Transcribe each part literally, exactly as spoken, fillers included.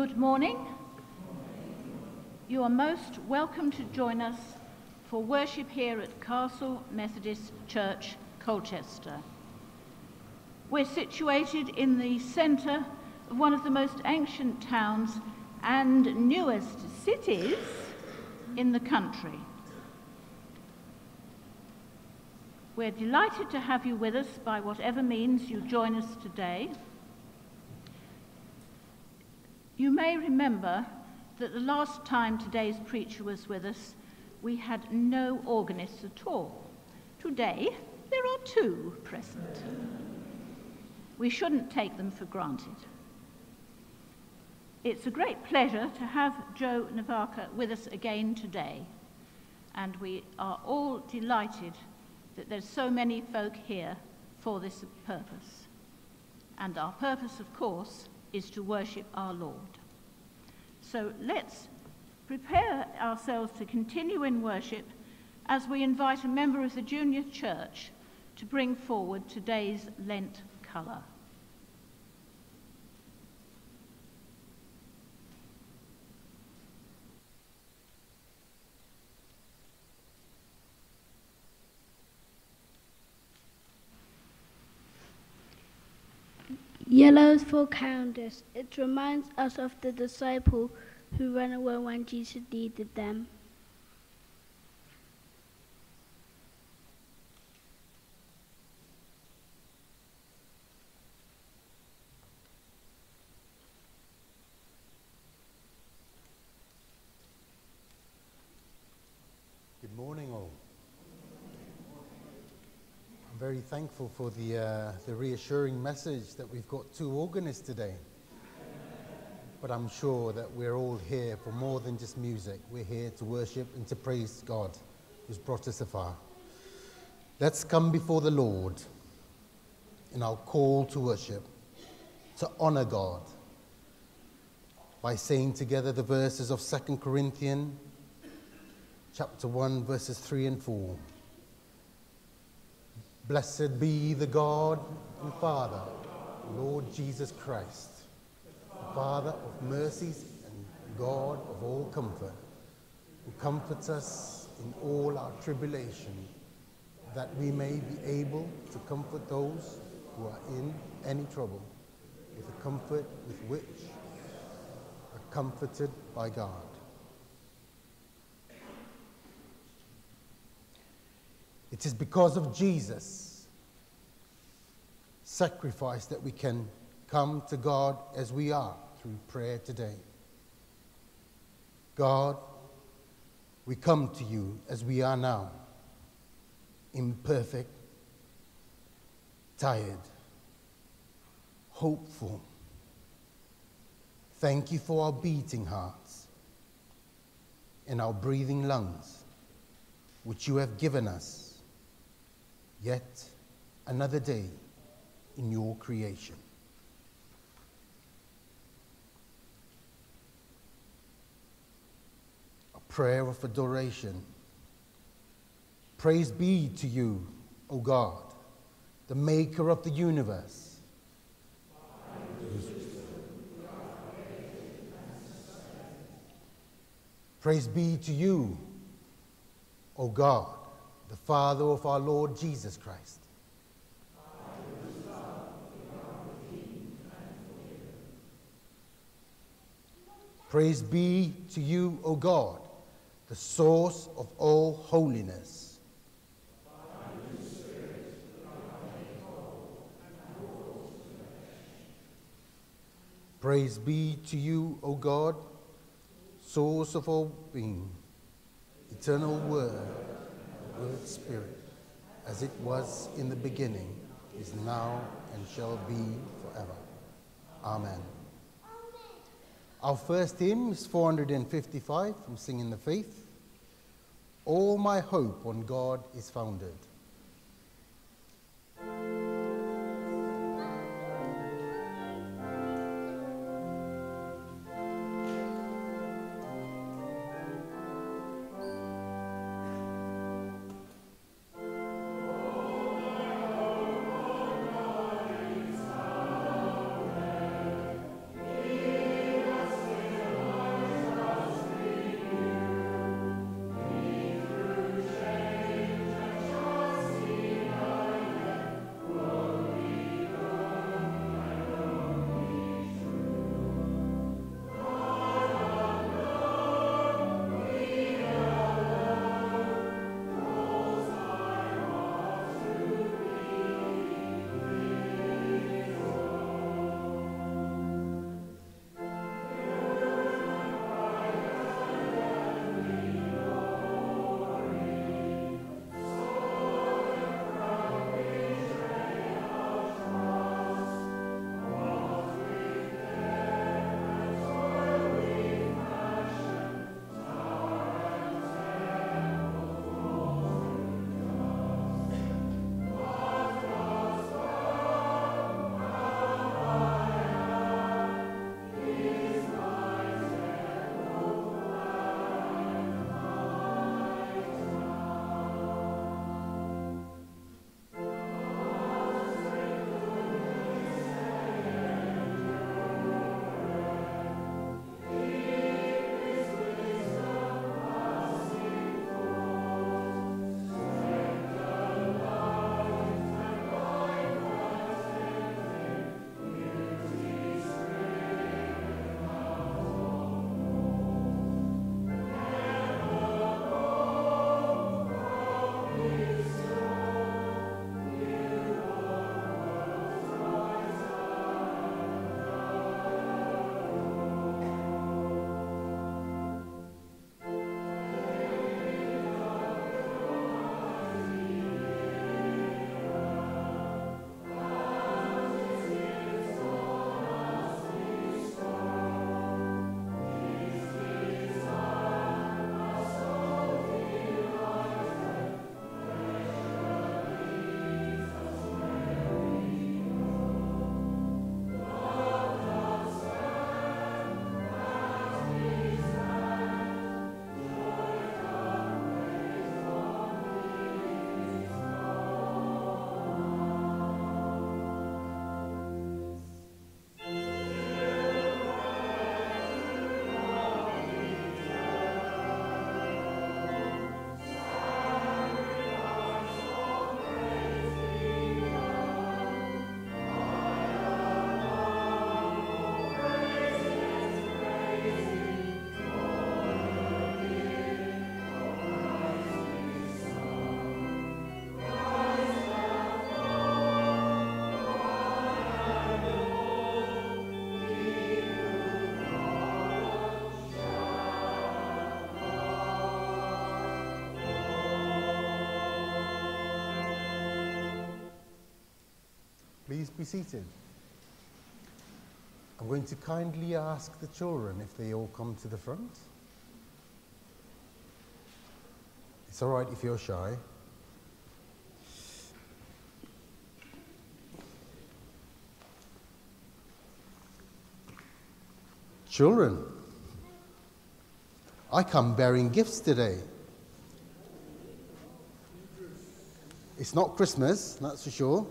Good morning. You are most welcome to join us for worship here at Castle Methodist Church, Colchester. We're situated in the centre of one of the most ancient towns and newest cities in the country. We're delighted to have you with us by whatever means you join us today. You may remember that the last time today's preacher was with us, we had no organists at all. Today, there are two present. We shouldn't take them for granted. It's a great pleasure to have Joe Navoka with us again today, and we are all delighted that there's so many folk here for this purpose. And our purpose, of course, is to worship our Lord. So let's prepare ourselves to continue in worship as we invite a member of the junior church to bring forward today's Lent colour. Yellows for Candace. It reminds us of the disciple who ran away when Jesus needed them. Good morning, all. I'm very thankful for the, uh, the reassuring message that we've got two organists today. But I'm sure that we're all here for more than just music. We're here to worship and to praise God who's brought us so far. Let's come before the Lord in our call to worship, to honor God, by saying together the verses of Second Corinthians chapter one, verses three and four. Blessed be the God and Father, Lord Jesus Christ, the Father of mercies and God of all comfort, who comforts us in all our tribulation, that we may be able to comfort those who are in any trouble, with the comfort with which are comforted by God. It is because of Jesus' sacrifice that we can come to God as we are through prayer today. God, we come to you as we are now, imperfect, tired, hopeful. Thank you for our beating hearts and our breathing lungs, which you have given us. Yet another day in your creation. A prayer of adoration. Praise be to you, O God, the maker of the universe. Praise be to you, O God, the Father of our Lord Jesus Christ. Praise be to you, O God, the source of all holiness. Praise be to you, O God, source of all being, eternal Word, Word Spirit, as it was in the beginning, is now, and shall be forever. Amen. Our first hymn is four hundred fifty-five from Singing the Faith. All my hope on God is founded. Give us please be seated. I'm going to kindly ask the children if they all come to the front. It's all right if you're shy. Children, I come bearing gifts today. It's not Christmas, that's for sure.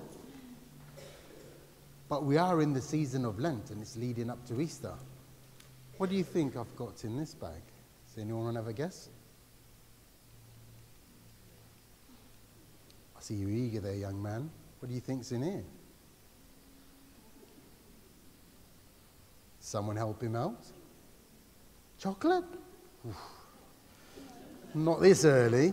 But we are in the season of Lent and it's leading up to Easter. What do you think I've got in this bag? Does anyone want to have a guess? I see you eager there, young man. What do you think's in here? Someone help him out? Chocolate? Oof. Not this early.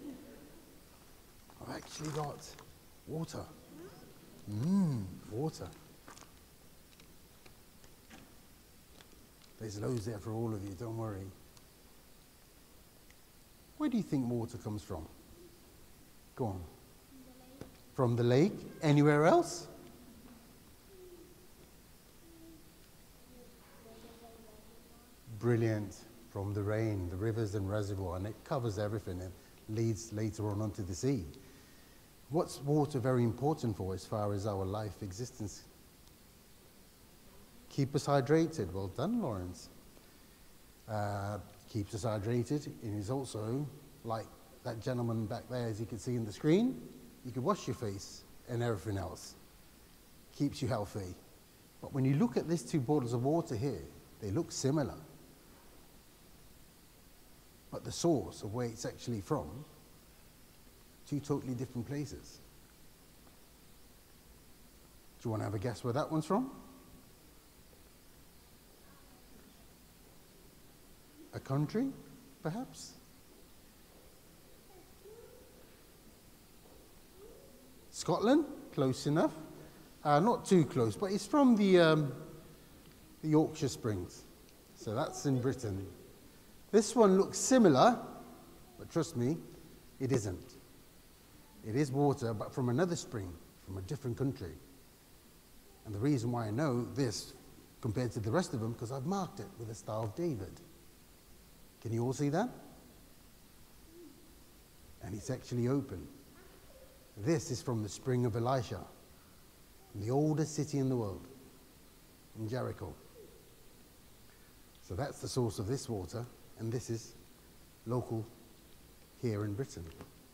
I've actually got water. Mmm, water. There's loads there for all of you, don't worry. Where do you think water comes from? Go on. From the lake? Anywhere else? Brilliant. From the rain, the rivers and reservoir, and it covers everything and leads later on onto the sea. What's water very important for as far as our life existence? Keep us hydrated. Well done, Lawrence. Uh, keeps us hydrated, and is also, like that gentleman back there, as you can see in the screen, you can wash your face and everything else. Keeps you healthy. But when you look at these two bottles of water here, they look similar. But the source of where it's actually from, two totally different places. Do you want to have a guess where that one's from? A country, perhaps? Scotland? Close enough. Uh, not too close, but it's from the, um, the Yorkshire Springs. So that's in Britain. This one looks similar, but trust me, it isn't. It is water, but from another spring, from a different country. And the reason why I know this compared to the rest of them, because I've marked it with the Star of David. Can you all see that? And it's actually open. This is from the spring of Elisha, the oldest city in the world, in Jericho. So that's the source of this water, and this is local here in Britain.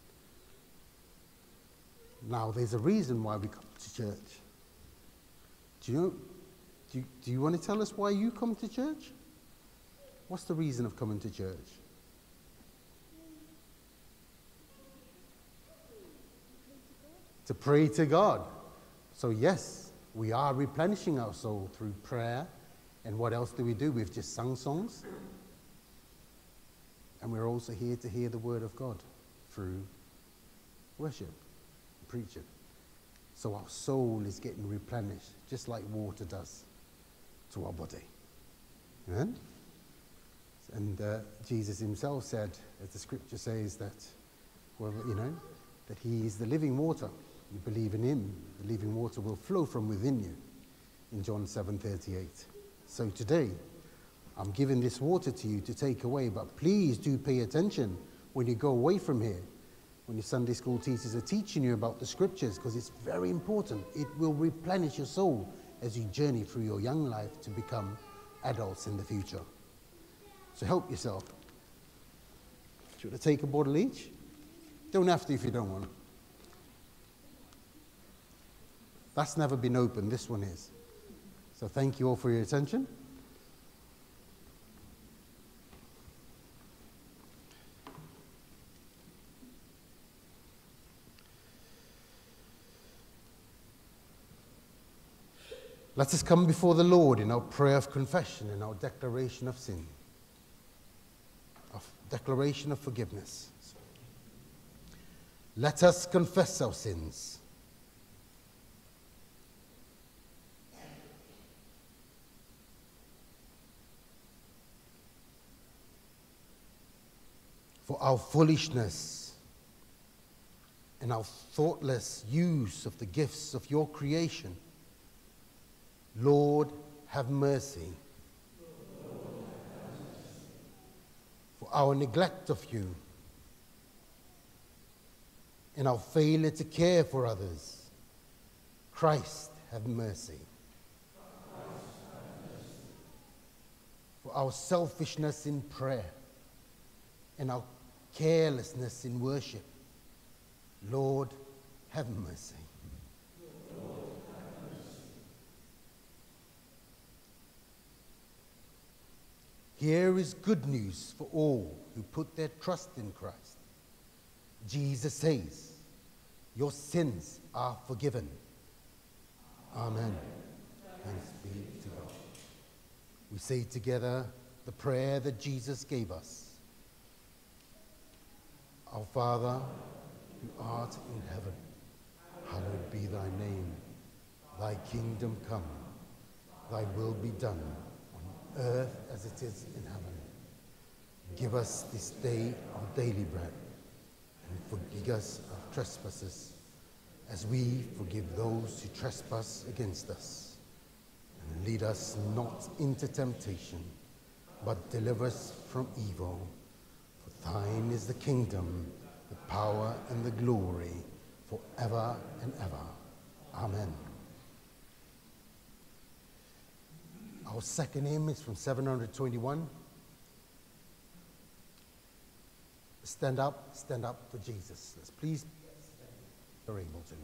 Now, there's a reason why we come to church. Do you know, do you, do you want to tell us why you come to church? What's the reason of coming to church? To pray to God. So yes, we are replenishing our soul through prayer. And what else do we do? We've just sung songs. And we're also here to hear the word of God through worship, preaching. So our soul is getting replenished, just like water does to our body. Amen? And uh, Jesus himself said, as the scripture says, that, well, you know, that he is the living water. You believe in him, the living water will flow from within you, in John seven thirty-eight. So today, I'm giving this water to you to take away, but please do pay attention when you go away from here, when your Sunday school teachers are teaching you about the scriptures, because it's very important. It will replenish your soul as you journey through your young life to become adults in the future. So help yourself. Do you want to take a bottle each? Don't have to if you don't want. That's never been opened, this one is. So thank you all for your attention. Let us come before the Lord in our prayer of confession and our declaration of sin, of declaration of forgiveness. Let us confess our sins. For our foolishness and our thoughtless use of the gifts of your creation Lord, have mercy. For our neglect of you and our failure to care for others, Christ, have mercy. For our selfishness in prayer and our carelessness in worship, Lord, have mercy. Here is good news for all who put their trust in Christ. Jesus says, your sins are forgiven. Amen. Thanks be to God. We say together the prayer that Jesus gave us. Our Father, who art in heaven, hallowed be thy name. Thy kingdom come, thy will be done, on earth as it is in heaven. Give us this day our daily bread, and forgive us our trespasses, as we forgive those who trespass against us. And lead us not into temptation, but deliver us from evil. For thine is the kingdom, the power, and the glory, forever and ever. Amen. Our second hymn is from seven hundred twenty-one. Stand up, stand up for Jesus. Let's please, you're able to.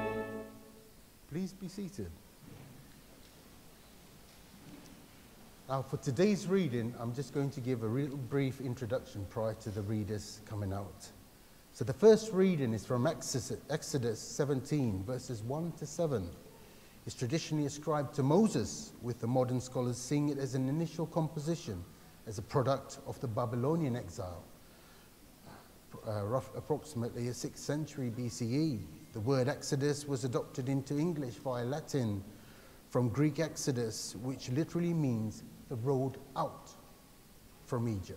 Please be seated. Now, for today's reading, I'm just going to give a real brief introduction prior to the readers coming out. So the first reading is from Exodus seventeen, verses one to seven. It's traditionally ascribed to Moses, with the modern scholars seeing it as an initial composition, as a product of the Babylonian exile, uh, rough, approximately a sixth century B C E. The word Exodus was adopted into English via Latin from Greek Exodus, which literally means the road out from Egypt.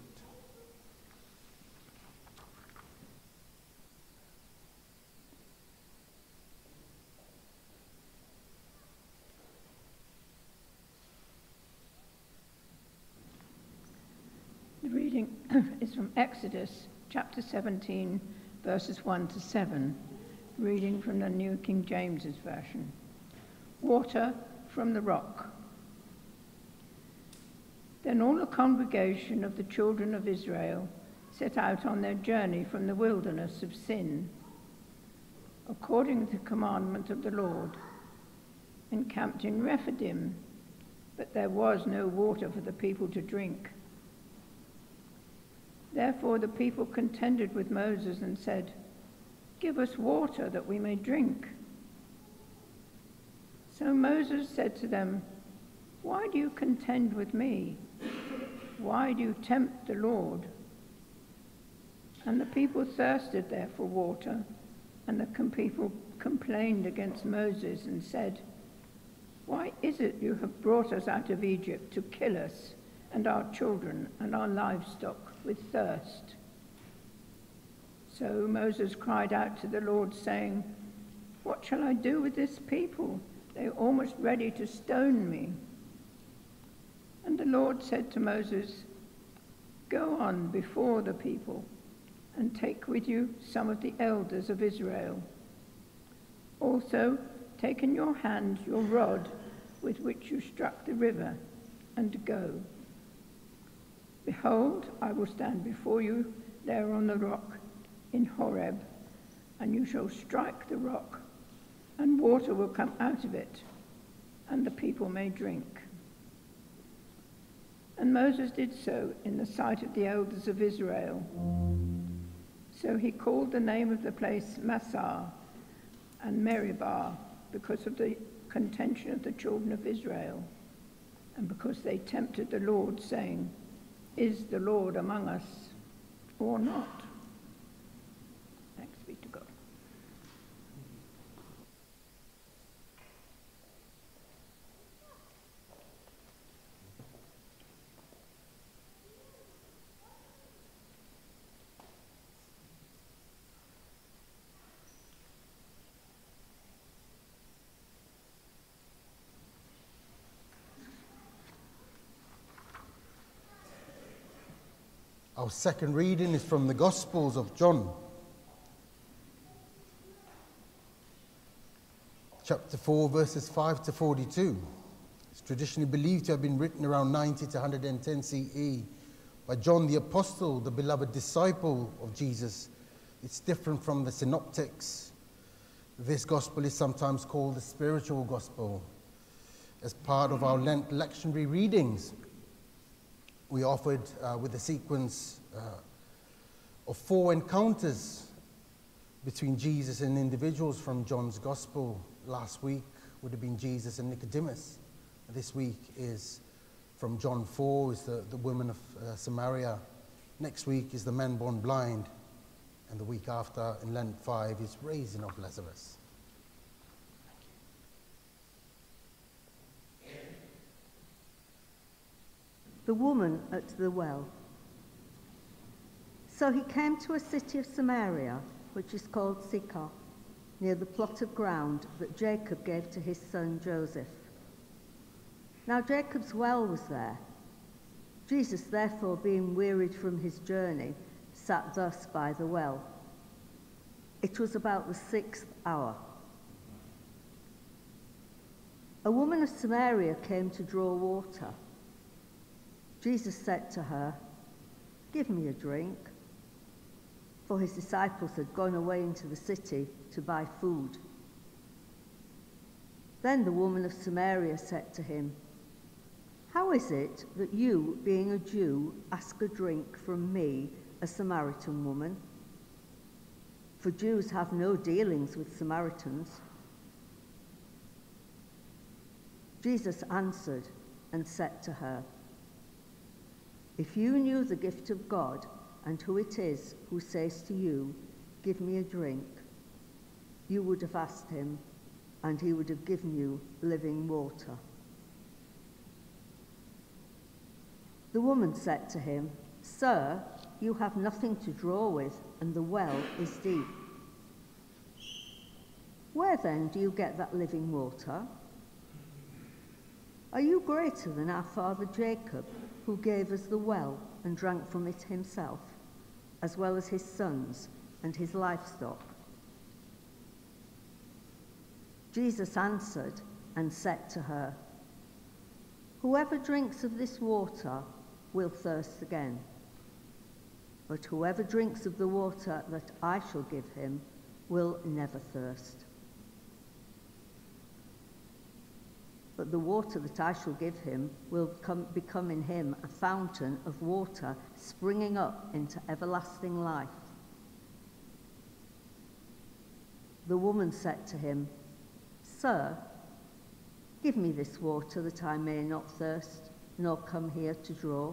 The reading is from Exodus chapter seventeen, verses one to seven, reading from the New King James's Version. Water from the rock. Then all the congregation of the children of Israel set out on their journey from the wilderness of Sin, according to the commandment of the Lord, and camped in Rephidim, but there was no water for the people to drink. Therefore the people contended with Moses and said, "Give us water that we may drink." So Moses said to them, "Why do you contend with me? Why do you tempt the Lord?" And the people thirsted there for water, and the com- people complained against Moses and said, "Why is it you have brought us out of Egypt to kill us and our children and our livestock with thirst?" So Moses cried out to the Lord, saying, "What shall I do with this people? They are almost ready to stone me." And the Lord said to Moses, "Go on before the people and take with you some of the elders of Israel. Also take in your hand your rod with which you struck the river, and go. Behold, I will stand before you there on the rock in Horeb, and you shall strike the rock, and water will come out of it, and the people may drink." And Moses did so in the sight of the elders of Israel. So he called the name of the place Massah and Meribah, because of the contention of the children of Israel, and because they tempted the Lord, saying, "Is the Lord among us or not?" Thanks be to God. Our second reading is from the Gospels of John, chapter four, verses five to forty-two. It's traditionally believed to have been written around ninety to one hundred ten C E by John the Apostle, the beloved disciple of Jesus. It's different from the synoptics. This gospel is sometimes called the spiritual gospel. As part of our Lent lectionary readings, we offered uh, with a sequence uh, of four encounters between Jesus and individuals from John's Gospel. Last week would have been Jesus and Nicodemus. This week is from John four, is the, the woman of uh, Samaria. Next week is the man born blind. And the week after, in Lent five, is raising of Lazarus. The woman at the well. So he came to a city of Samaria, which is called Sychar, near the plot of ground that Jacob gave to his son Joseph. Now Jacob's well was there. Jesus, therefore, being wearied from his journey, sat thus by the well. It was about the sixth hour. A woman of Samaria came to draw water. Jesus said to her, "Give me a drink," for his disciples had gone away into the city to buy food. Then the woman of Samaria said to him, How is it that you, being a Jew, ask a drink from me, a Samaritan woman? For Jews have no dealings with Samaritans." Jesus answered and said to her, "If you knew the gift of God and who it is who says to you, 'Give me a drink,' you would have asked him, and he would have given you living water." The woman said to him, "Sir, you have nothing to draw with, and the well is deep. Where then do you get that living water? Are you greater than our father Jacob, who gave us the well and drank from it himself, as well as his sons and his livestock?" Jesus answered and said to her, "Whoever drinks of this water will thirst again. But whoever drinks of the water that I shall give him will never thirst. But the water that I shall give him will come, become in him a fountain of water springing up into everlasting life." The woman said to him, "Sir, give me this water that I may not thirst, nor come here to draw."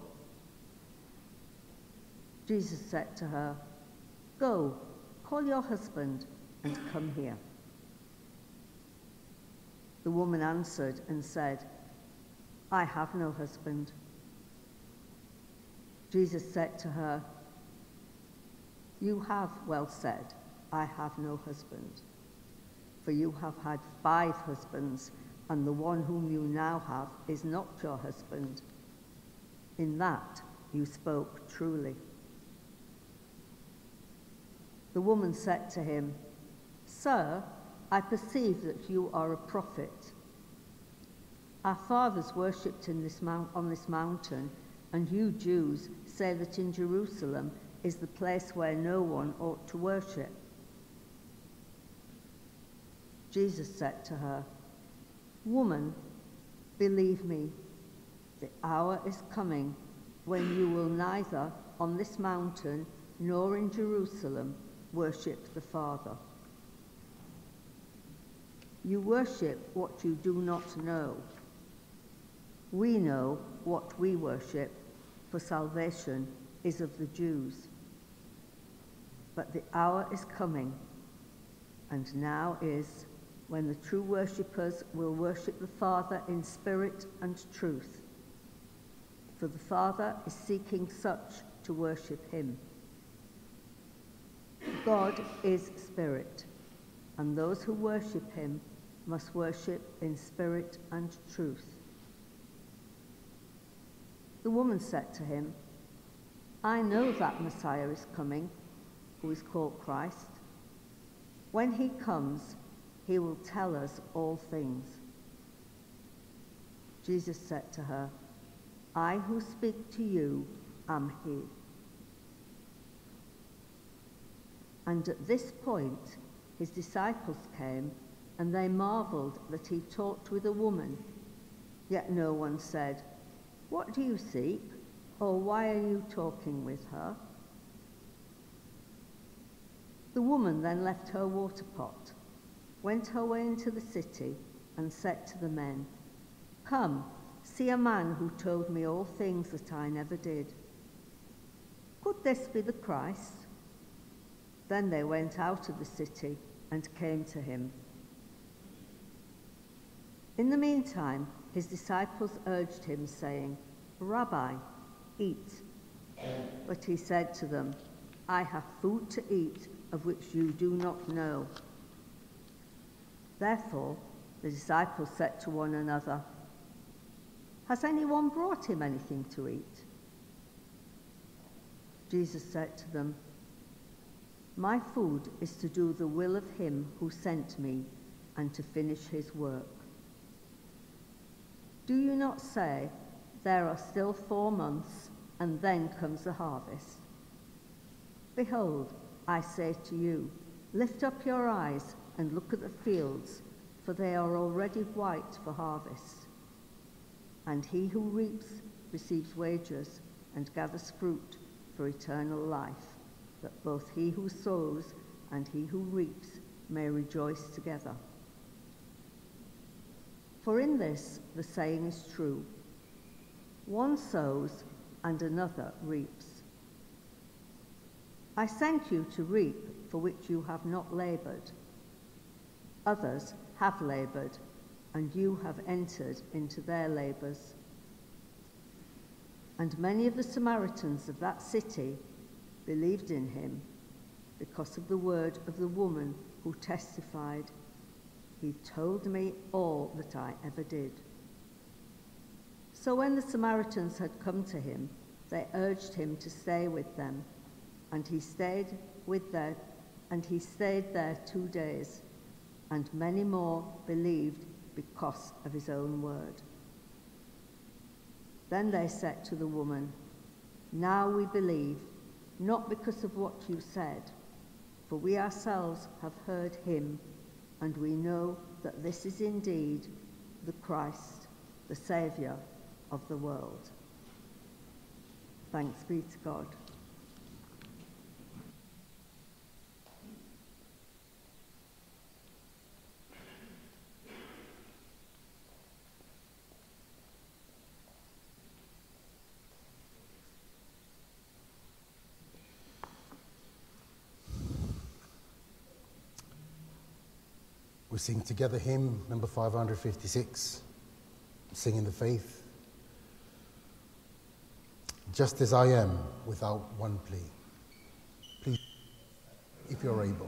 Jesus said to her, "Go, call your husband and come here." The woman answered and said, "I have no husband." Jesus said to her, "You have well said, 'I have no husband,' for you have had five husbands, and the one whom you now have is not your husband. In that you spoke truly." The woman said to him, "Sir, I perceive that you are a prophet. Our fathers worshipped in this mount, on this mountain, and you Jews say that in Jerusalem is the place where no one ought to worship." Jesus said to her, "Woman, believe me, the hour is coming when you will neither on this mountain nor in Jerusalem worship the Father. You worship what you do not know. We know what we worship, for salvation is of the Jews. But the hour is coming, and now is, when the true worshippers will worship the Father in spirit and truth. For the Father is seeking such to worship him. God is spirit, and those who worship him must worship in spirit and truth." The woman said to him, "I know that Messiah is coming, who is called Christ. When he comes, he will tell us all things." Jesus said to her, "I who speak to you am he." And at this point, his disciples came, and they marveled that he talked with a woman. Yet no one said, "What do you seek?" or "Why are you talking with her?" The woman then left her water pot, went her way into the city, and said to the men, "Come, see a man who told me all things that I never did. Could this be the Christ?" Then they went out of the city and came to him. In the meantime, his disciples urged him, saying, "Rabbi, eat." But he said to them, "I have food to eat of which you do not know." Therefore, the disciples said to one another, "Has anyone brought him anything to eat?" Jesus said to them, "My food is to do the will of him who sent me and to finish his work. Do you not say, 'There are still four months, and then comes the harvest'? Behold, I say to you, lift up your eyes and look at the fields, for they are already white for harvest. and he who reaps receives wages and gathers fruit for eternal life, that both he who sows and he who reaps may rejoice together. For in this the saying is true, one sows and another reaps. I sent you to reap for which you have not labored. Others have labored, and you have entered into their labors. And many of the Samaritans of that city believed in him because of the word of the woman who testified, "He told me all that I ever did." So when the Samaritans had come to him, they urged him to stay with them, and he stayed with their, and he stayed there two days, and many more believed because of his own word. Then they said to the woman, "Now we believe, not because of what you said, for we ourselves have heard him, and we know that this is indeed the Christ, the Saviour of the world." Thanks be to God. We sing together hymn number five hundred fifty-six, Singing the Faith. Just as I am, without one plea. Please, if you're able.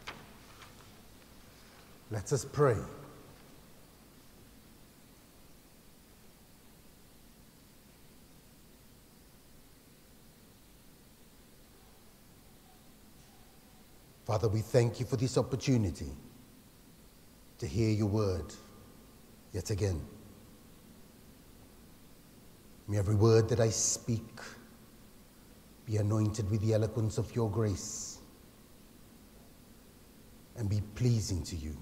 Let us pray. Father, we thank you for this opportunity to hear your word yet again. May every word that I speak be anointed with the eloquence of your grace and be pleasing to you.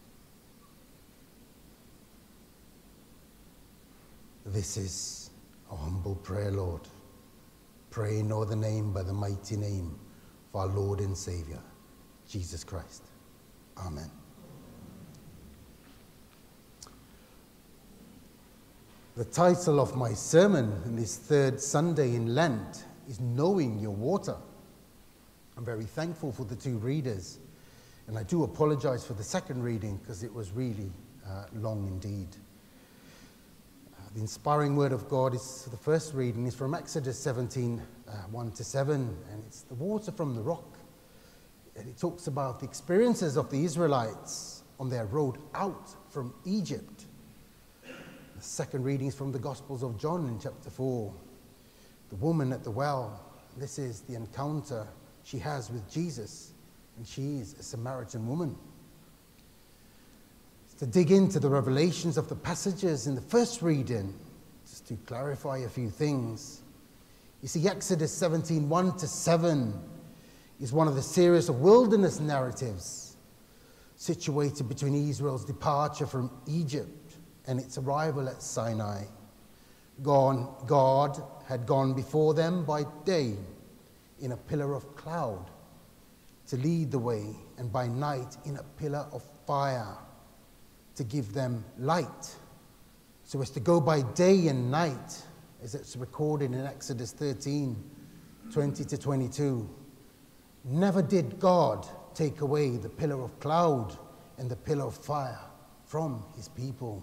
This is our humble prayer, Lord. Pray in no other name but the mighty name of our Lord and Savior, Jesus Christ. Amen. The title of my sermon in this third Sunday in Lent is Knowing Your Water. I'm very thankful for the two readers, and I do apologize for the second reading because it was really uh, long indeed. Uh, the inspiring word of God is, the first reading is from Exodus seventeen, uh, one to seven, and it's the water from the rock. And it talks about the experiences of the Israelites on their road out from Egypt. The second reading is from the Gospels of John in chapter four. The woman at the well. This is the encounter she has with Jesus, and she is a Samaritan woman. To dig into the revelations of the passages in the first reading, just to clarify a few things. You see, Exodus seventeen, one to seven is one of the series of wilderness narratives situated between Israel's departure from Egypt and its arrival at Sinai. Gone, God had gone before them by day in a pillar of cloud to lead the way, and by night in a pillar of fire to give them light, so as to go by day and night, as it's recorded in Exodus thirteen, twenty to twenty-two. Never did God take away the pillar of cloud and the pillar of fire from his people.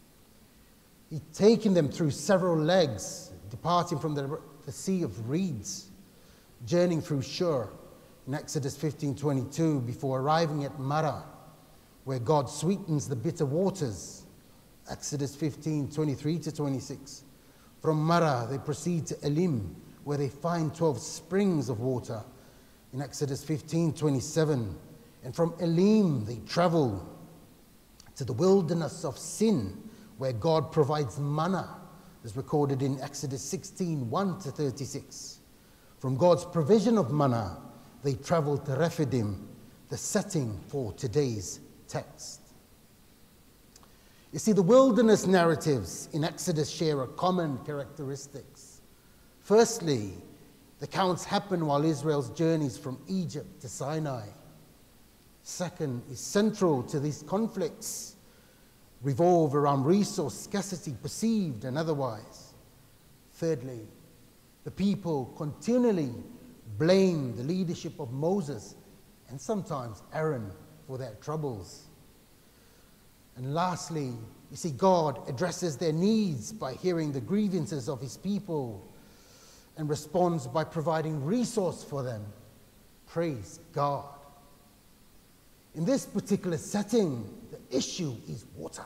He'd taken them through several legs, departing from the, the Sea of Reeds, journeying through Shur in Exodus fifteen twenty-two, before arriving at Marah, where God sweetens the bitter waters, Exodus fifteen twenty-three to twenty-six. From Marah, they proceed to Elim, where they find twelve springs of water, in Exodus fifteen twenty-seven. And from Elim, they travel to the wilderness of Sin, where God provides manna, as recorded in Exodus sixteen, one to thirty-six. From God's provision of manna, they travel to Rephidim, the setting for today's text. You see, the wilderness narratives in Exodus share a common characteristics. Firstly, the accounts happen while Israel's journeys from Egypt to Sinai. Second, is central to these conflicts revolve around resource scarcity, perceived and otherwise. Thirdly, the people continually blame the leadership of Moses and sometimes Aaron for their troubles. And lastly, you see, God addresses their needs by hearing the grievances of his people and responds by providing resource for them. Praise God. In this particular setting, the issue is water.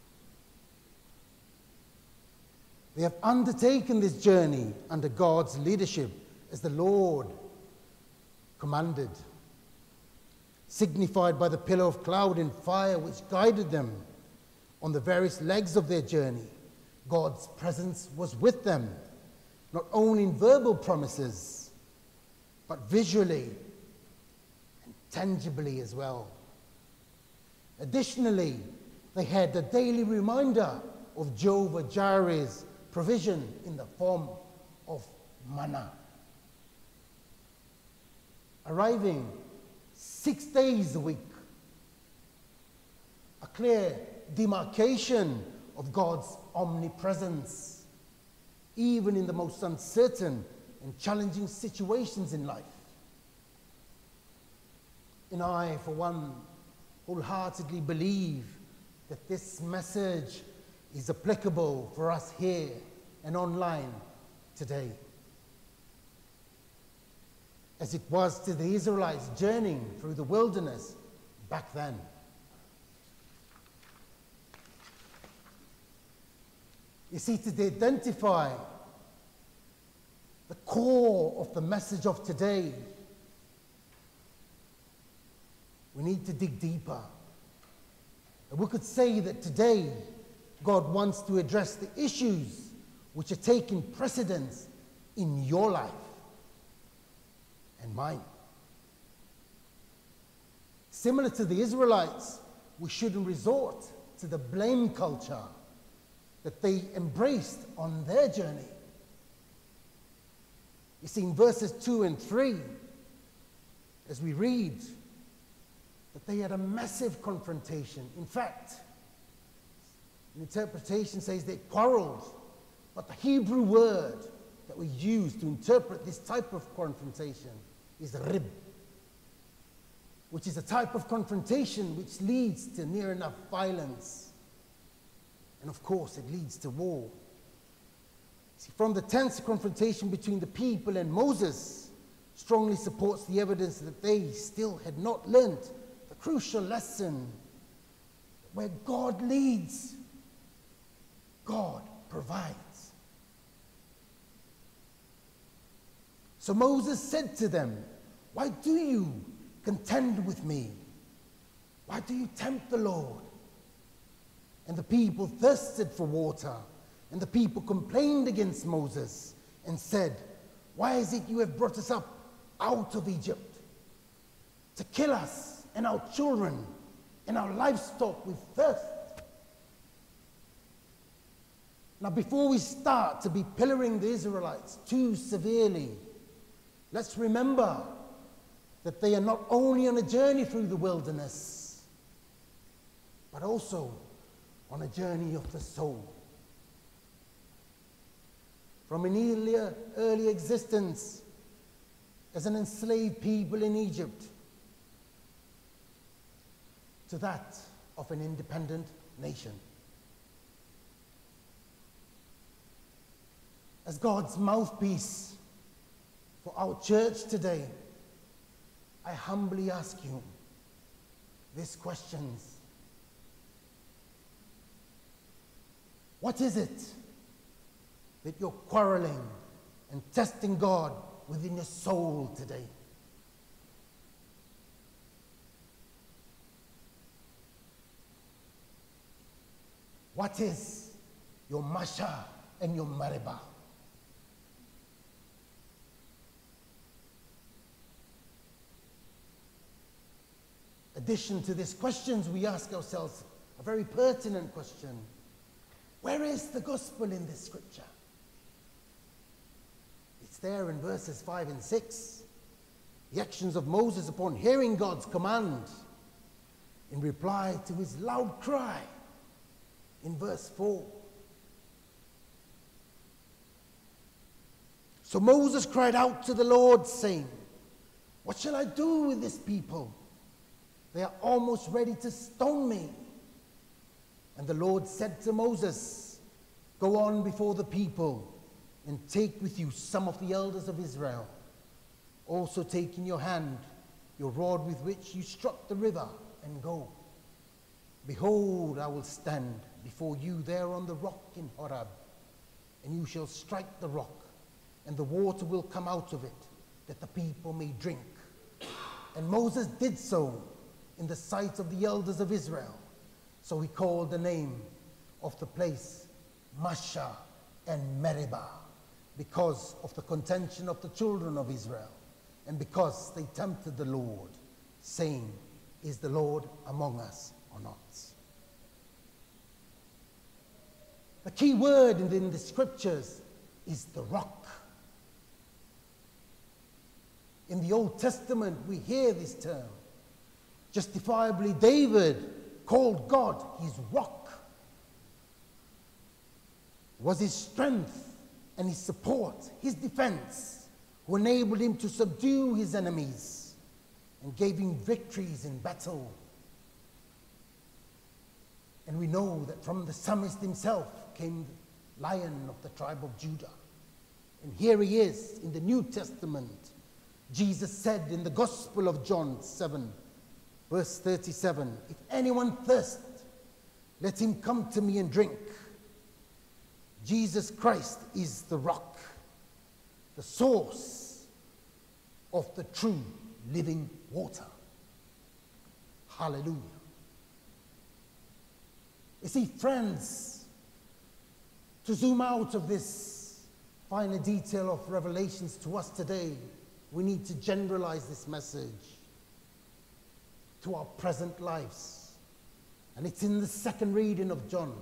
They have undertaken this journey under God's leadership as the Lord commanded, signified by the pillar of cloud and fire which guided them on the various legs of their journey. God's presence was with them, not only in verbal promises, but visually and tangibly as well. Additionally, they had the daily reminder of Jehovah Jireh's provision in the form of manna. Arriving six days a week, a clear demarcation of God's omnipresence, even in the most uncertain and challenging situations in life. And I, for one, wholeheartedly believe that this message is applicable for us here and online today, as it was to the Israelites journeying through the wilderness back then. You see, to identify the core of the message of today, We need to dig deeper. And we could say that today, God wants to address the issues which are taking precedence in your life and mine. Similar to the Israelites, we shouldn't resort to the blame culture that they embraced on their journey. You see, in verses two and three, as we read, that they had a massive confrontation. In fact, an interpretation says they quarreled, but the Hebrew word that we use to interpret this type of confrontation is rib, which is a type of confrontation which leads to near enough violence. And of course, it leads to war. See, from the tense confrontation between the people and Moses strongly supports the evidence that they still had not learned the crucial lesson that where God leads, God provides. So Moses said to them, "Why do you contend with me? Why do you tempt the Lord?" And the people thirsted for water, and the people complained against Moses and said, "Why is it you have brought us up out of Egypt to kill us and our children and our livestock with thirst?" Now, before we start to be pillaring the Israelites too severely, let's remember that they are not only on a journey through the wilderness, but also on a journey of the soul. From an earlier, early existence as an enslaved people in Egypt to that of an independent nation. As God's mouthpiece for our church today, I humbly ask you these questions. What is it that you're quarreling and testing God within your soul today? What is your Masha and your Mariba? Addition to these questions, we ask ourselves a very pertinent question. Where is the gospel in this scripture? It's there in verses five and six. The actions of Moses upon hearing God's command in reply to his loud cry in verse four. So Moses cried out to the Lord, saying, "What shall I do with this people? They are almost ready to stone me." And the Lord said to Moses, "Go on before the people and take with you some of the elders of Israel. Also take in your hand your rod with which you struck the river, and go. Behold, I will stand before you there on the rock in Horeb, and you shall strike the rock, and the water will come out of it, that the people may drink." And Moses did so in the sight of the elders of Israel. So he called the name of the place Masha and Meribah, because of the contention of the children of Israel, and because they tempted the Lord, saying, "Is the Lord among us or not?" The key word in the scriptures is the rock. In the Old Testament, we hear this term. Justifiably, David called God his rock. It was his strength and his support, his defense, who enabled him to subdue his enemies and gave him victories in battle. And we know that from the psalmist himself came the Lion of the tribe of Judah. And here he is in the New Testament. Jesus said in the Gospel of John seven, verse thirty-seven, "If anyone thirst, let him come to me and drink." Jesus Christ is the rock, the source of the true living water. Hallelujah. You see, friends, to zoom out of this finer detail of Revelations to us today, we need to generalize this message to our present lives. And it's in the second reading of John.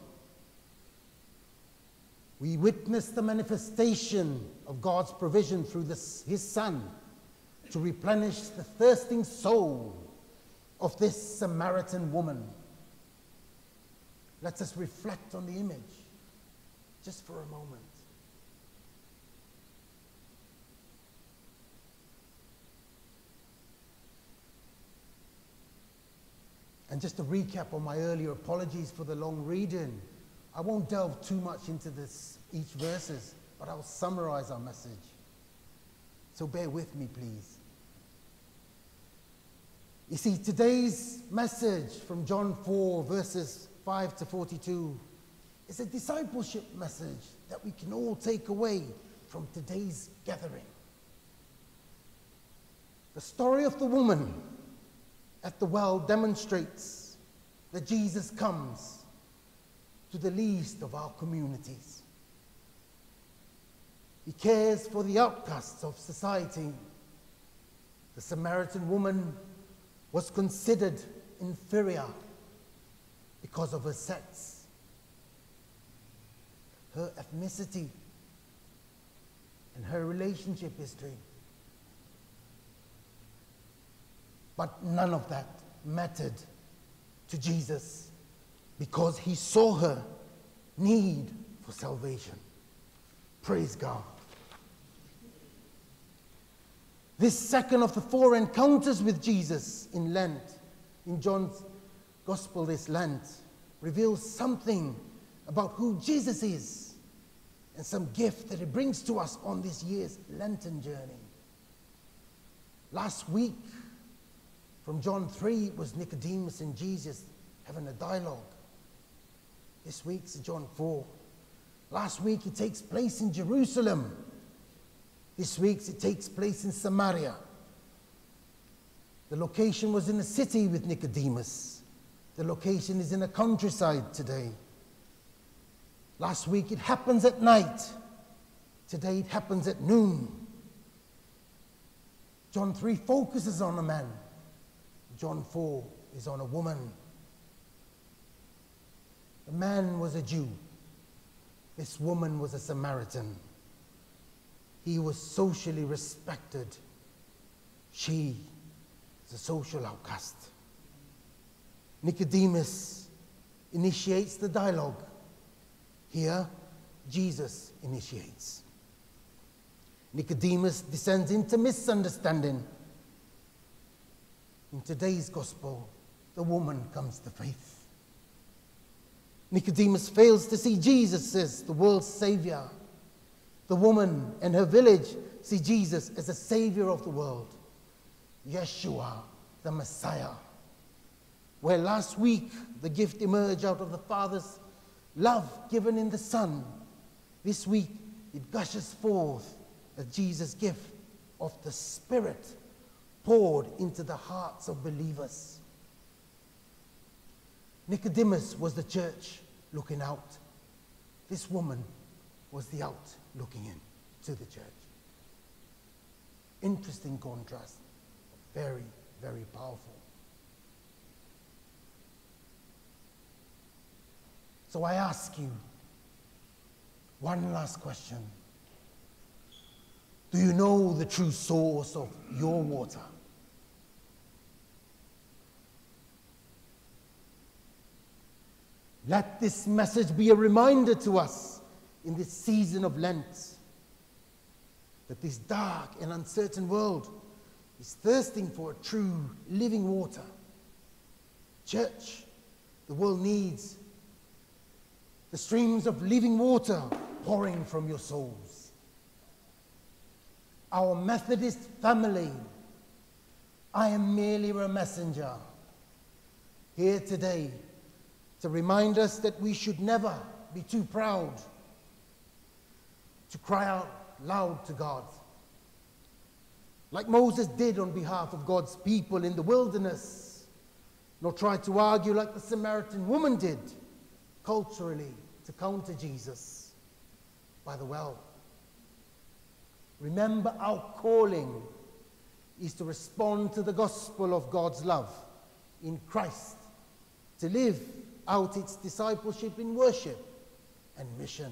We witness the manifestation of God's provision through this, his Son to replenish the thirsting soul of this Samaritan woman. Let us reflect on the image just for a moment. And just to recap on my earlier apologies for the long reading, I won't delve too much into this, each verses, but I'll summarize our message. So bear with me, please. You see, today's message from John four, verses five to forty-two, is a discipleship message that we can all take away from today's gathering. The story of the woman at the well demonstrates that Jesus comes to the least of our communities. He cares for the outcasts of society. The Samaritan woman was considered inferior because of her sex, her ethnicity, and her relationship history. But none of that mattered to Jesus because he saw her need for salvation. Praise God. This second of the four encounters with Jesus in Lent, in John's Gospel this Lent, reveals something about who Jesus is and some gift that he brings to us on this year's Lenten journey. Last week, from John three, it was Nicodemus and Jesus having a dialogue. This week's John four. Last week it takes place in Jerusalem. This week's it takes place in Samaria. The location was in a city with Nicodemus. The location is in a countryside today. Last week it happens at night. Today it happens at noon. John three focuses on a man. John four is on a woman. The man was a Jew. This woman was a Samaritan. He was socially respected. She is a social outcast. Nicodemus initiates the dialogue. Here, Jesus initiates. Nicodemus descends into misunderstanding. In today's gospel, the woman comes to faith. Nicodemus fails to see Jesus as the world's savior. The woman and her village see Jesus as a savior of the world, Yeshua, the Messiah. Where last week the gift emerged out of the Father's love given in the Son, this week it gushes forth as Jesus' gift of the Spirit poured into the hearts of believers. Nicodemus was the church looking out. This woman was the out looking in to the church. Interesting contrast. Very, very powerful. So I ask you one last question. Do you know the true source of your water? Let this message be a reminder to us in this season of Lent that this dark and uncertain world is thirsting for a true living water. Church, the world needs the streams of living water pouring from your souls. Our Methodist family, I am merely a messenger here today to remind us that we should never be too proud to cry out loud to God. Like Moses did on behalf of God's people in the wilderness, nor try to argue like the Samaritan woman did culturally to counter Jesus by the well. Remember, our calling is to respond to the gospel of God's love in Christ, to live out its discipleship in worship and mission.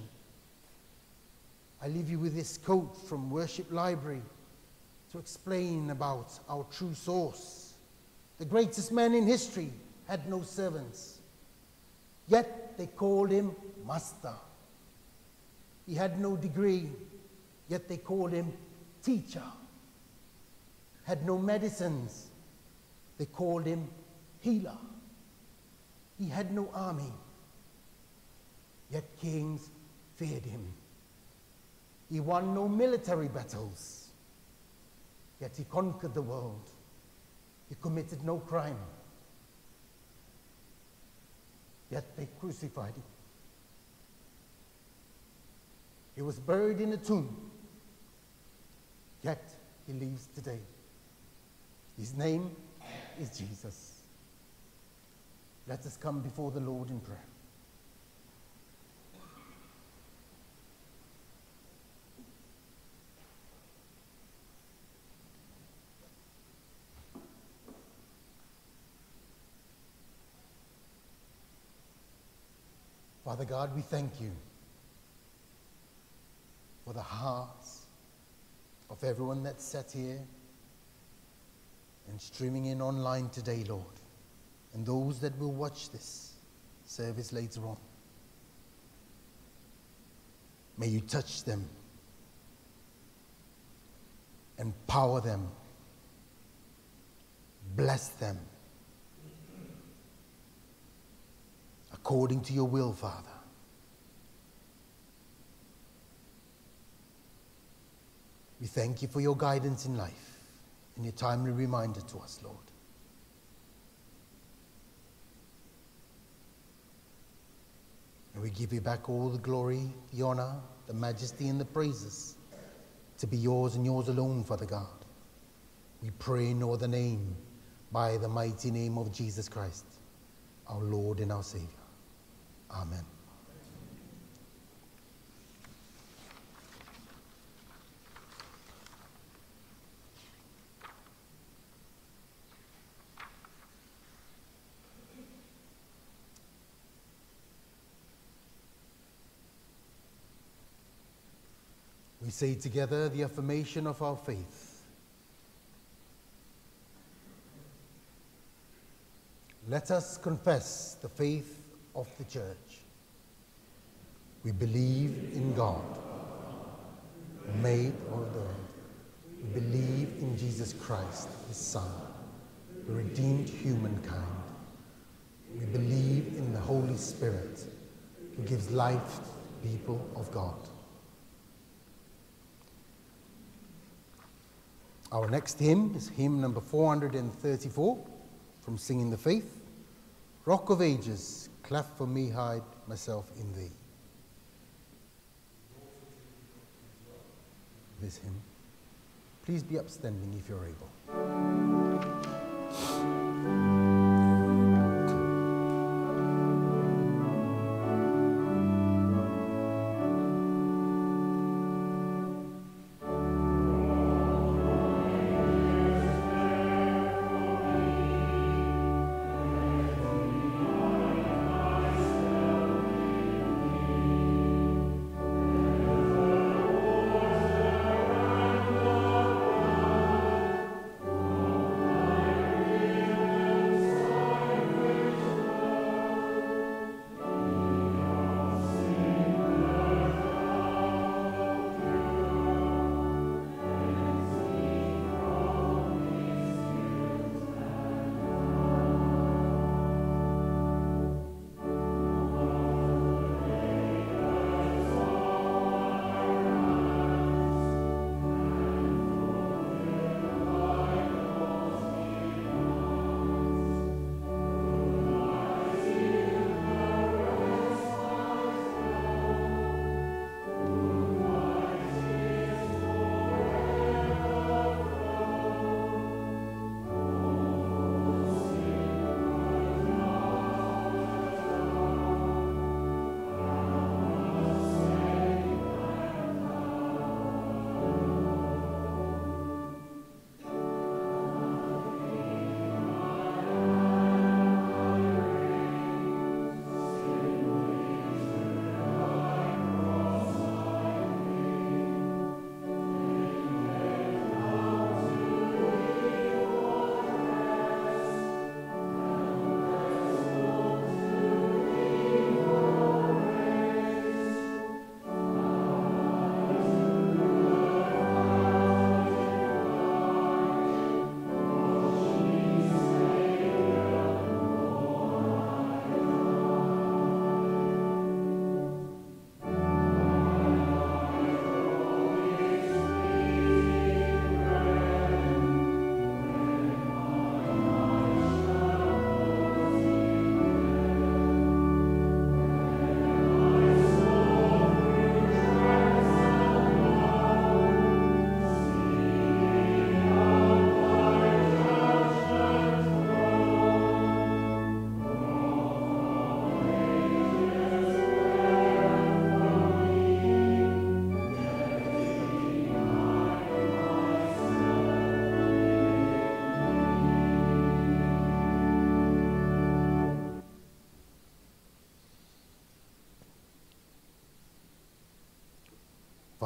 I leave you with this quote from Worship Library to explain about our true source. The greatest man in history had no servants, yet they called him Master. He had no degree, yet they called him Teacher. Had no medicines, they called him Healer. He had no army, yet kings feared him. He won no military battles, yet he conquered the world. He committed no crime, yet they crucified him. He was buried in a tomb, yet he lives today. His name is Jesus. Let us come before the Lord in prayer. Father God, we thank you for the hearts of everyone that's sat here and streaming in online today, Lord, and those that will watch this service later on. May you touch them, empower them, bless them according to your will, Father. We thank you for your guidance in life and your timely reminder to us, Lord. And we give you back all the glory, the honor, the majesty, and the praises to be yours and yours alone, Father God. We pray in no other name, by the mighty name of Jesus Christ, our Lord and our Savior. Amen. We say together the affirmation of our faith. Let us confess the faith of the Church. We believe in God, made of the earth. We believe in Jesus Christ, his Son, who redeemed humankind. We believe in the Holy Spirit, who gives life to the people of God. Our next hymn is hymn number four hundred thirty-four from Singing the Faith. Rock of Ages, cleft for me, hide myself in thee. This hymn. Please be upstanding if you're able. Amen.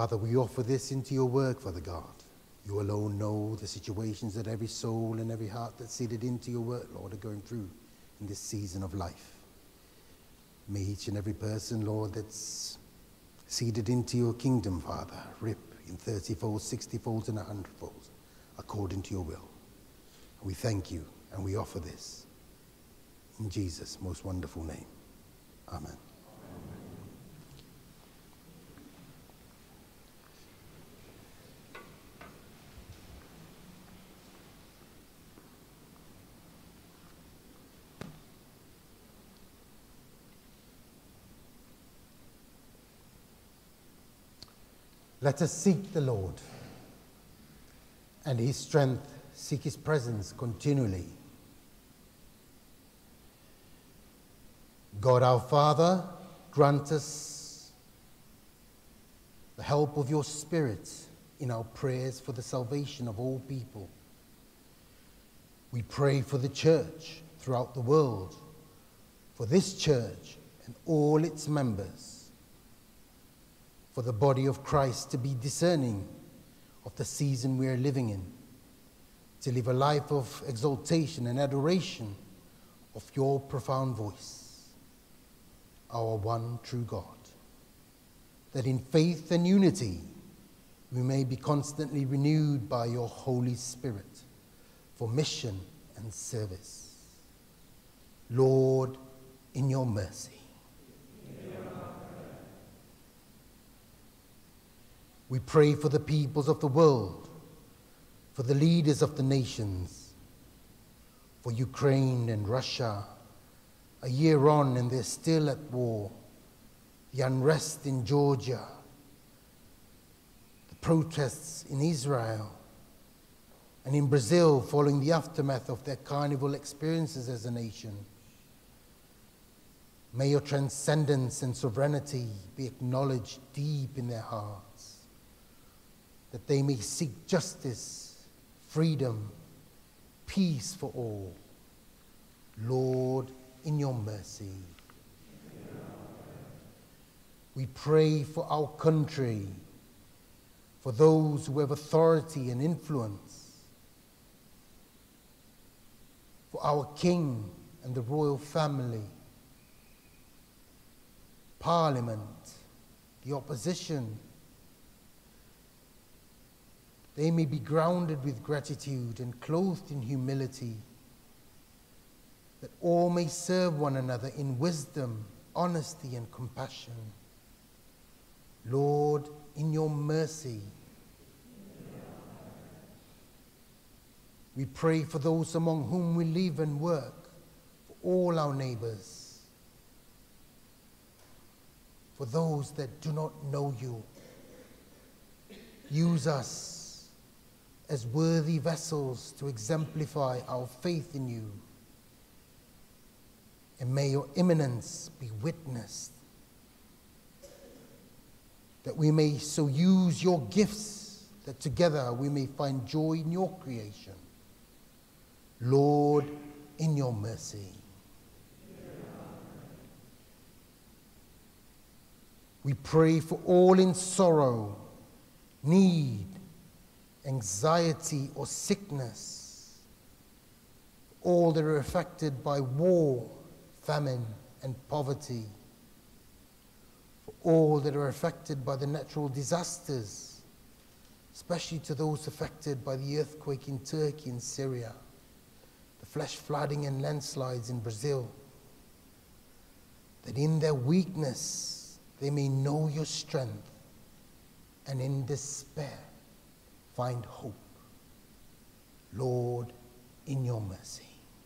Father, we offer this into your work, Father God. You alone know the situations that every soul and every heart that's seated into your work, Lord, are going through in this season of life. May each and every person, Lord, that's seated into your kingdom, Father, rip in thirty-fold, sixty-fold, and a hundredfold, according to your will. We thank you and we offer this in Jesus' most wonderful name. Amen. Let us seek the Lord, and his strength, seek his presence continually. God our Father, grant us the help of your Spirit in our prayers for the salvation of all people. We pray for the church throughout the world, for this church and all its members, for the body of Christ to be discerning of the season we are living in, to live a life of exaltation and adoration of your profound voice, our one true God, that in faith and unity we may be constantly renewed by your Holy Spirit for mission and service. Lord, in your mercy. We pray for the peoples of the world, for the leaders of the nations, for Ukraine and Russia, a year on and they're still at war, the unrest in Georgia, the protests in Israel, and in Brazil following the aftermath of their carnival experiences as a nation. May your transcendence and sovereignty be acknowledged deep in their hearts, that they may seek justice, freedom, peace for all. Lord, in your mercy. We pray for our country, for those who have authority and influence, for our king and the royal family, Parliament, the opposition. They may be grounded with gratitude and clothed in humility, that all may serve one another in wisdom, honesty, and compassion. Lord, in your mercy. We pray for those among whom we live and work, for all our neighbors, for those that do not know you. Use us as worthy vessels to exemplify our faith in you. And may your imminence be witnessed, that we may so use your gifts that together we may find joy in your creation. Lord, in your mercy. We pray for all in sorrow, need, anxiety, or sickness, all that are affected by war, famine, and poverty, for all that are affected by the natural disasters, especially to those affected by the earthquake in Turkey and Syria, the flash flooding and landslides in Brazil, that in their weakness they may know your strength, and in despair find hope. Lord, in your mercy.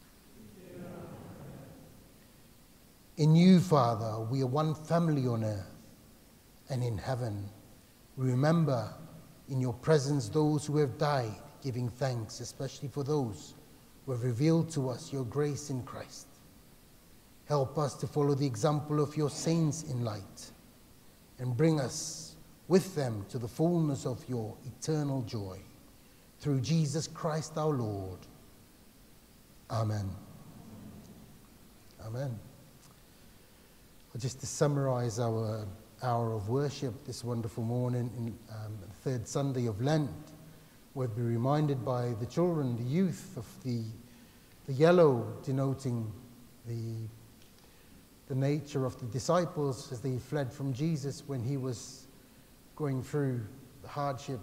In you, Father, we are one family on earth and in heaven. We remember in your presence those who have died, giving thanks, especially for those who have revealed to us your grace in Christ. Help us to follow the example of your saints in light and bring us with them to the fullness of your eternal joy. Through Jesus Christ our Lord. Amen. Amen. Just to summarize our hour of worship this wonderful morning, in um, the third Sunday of Lent, we'll be reminded by the children, the youth, of the, the yellow denoting the, the nature of the disciples as they fled from Jesus when he was going through the hardship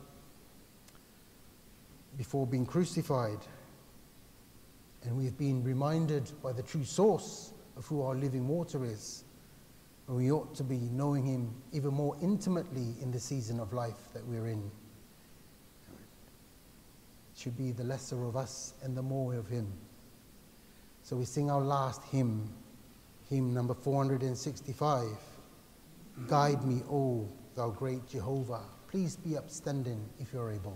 before being crucified. And we've been reminded by the true source of who our living water is. And we ought to be knowing him even more intimately in the season of life that we're in. It should be the lesser of us and the more of him. So we sing our last hymn, hymn number four hundred sixty-five. Guide me, O thou great Jehovah. Please be upstanding if you're able.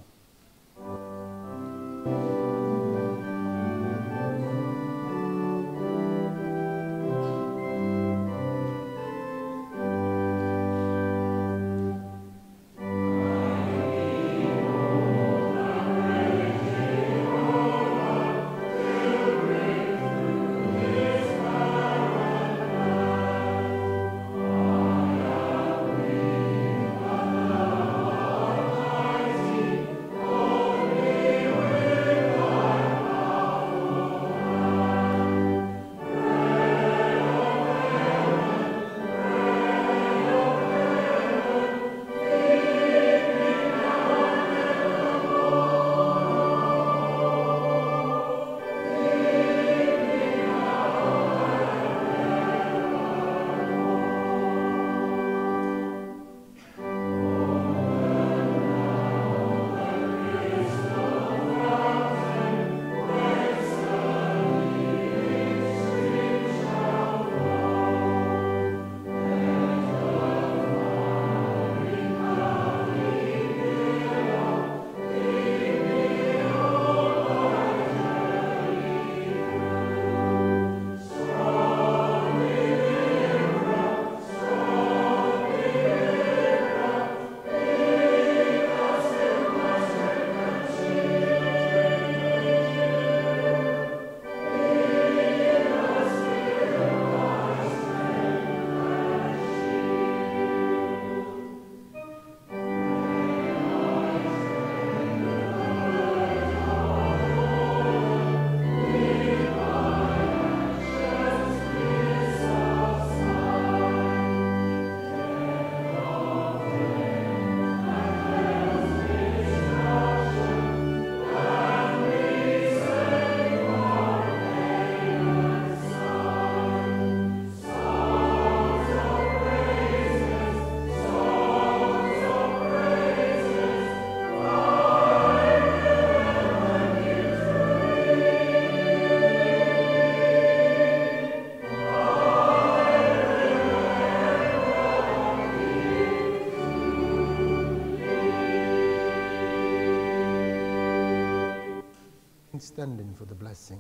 Standing for the blessing.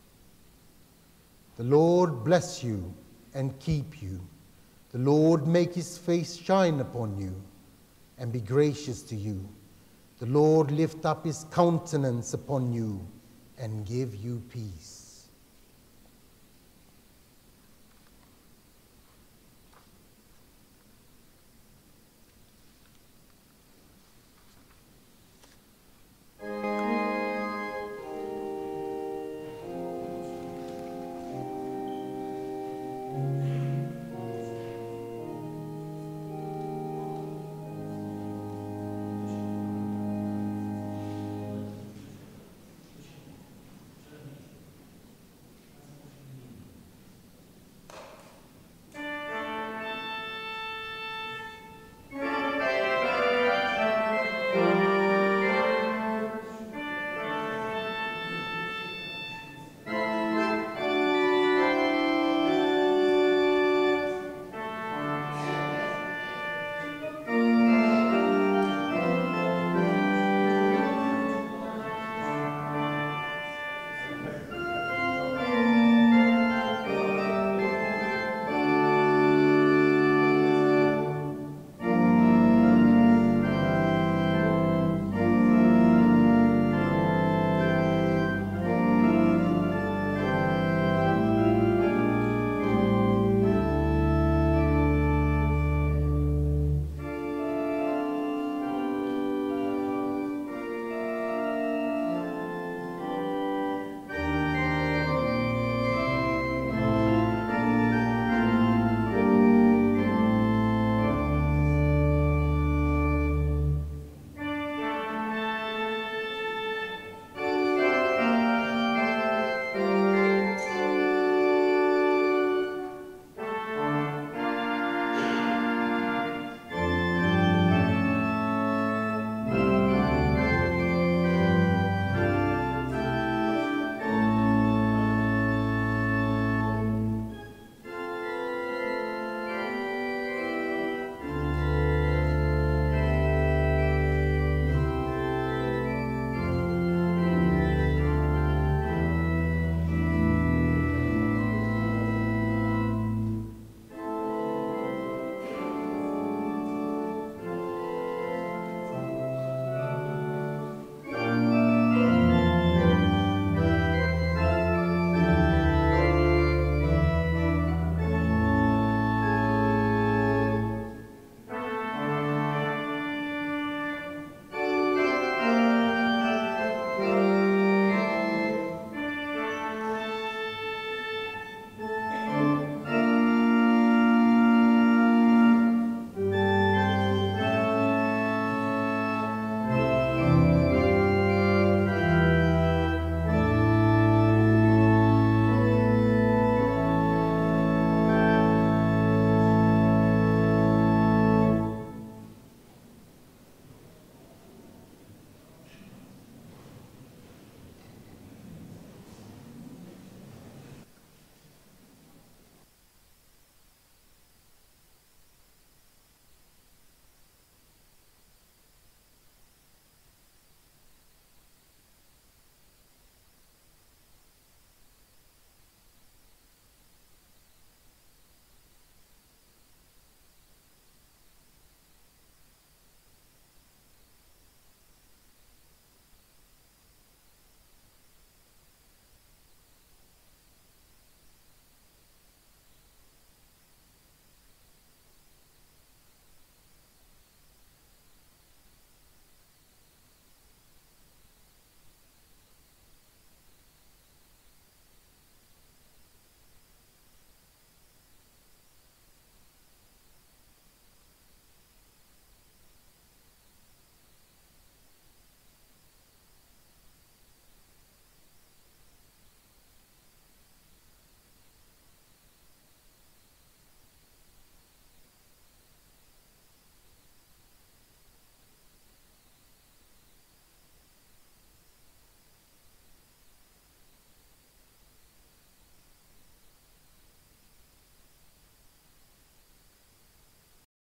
The Lord bless you and keep you. The Lord make his face shine upon you and be gracious to you. The Lord lift up his countenance upon you and give you peace.